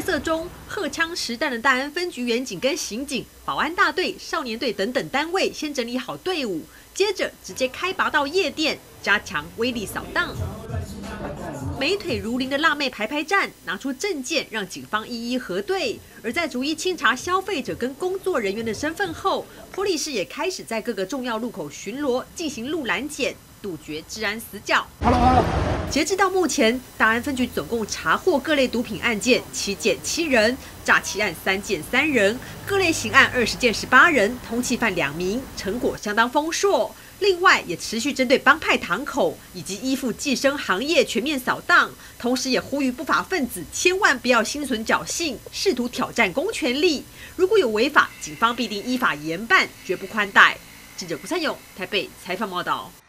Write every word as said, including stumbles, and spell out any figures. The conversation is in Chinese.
色中，荷枪实弹的大安分局员警跟刑警、保安大队、少年队等等单位先整理好队伍，接着直接开拔到夜店，加强威力扫荡。美腿如林的辣妹排排站，拿出证件让警方一一核对。而在逐一清查消费者跟工作人员的身份后，波利士也开始在各个重要路口巡逻，进行路拦检，杜绝治安死角。截至到目前，大安分局总共查获各类毒品案件七件七人，诈欺案三件三人，各类刑案二十件十八人，通缉犯两名，成果相当丰硕。另外，也持续针对帮派堂口以及依附寄生行业全面扫荡，同时也呼吁不法分子千万不要心存侥幸，试图挑战公权力。如果有违法，警方必定依法严办，绝不宽待。记者顾三勇台北采访报道。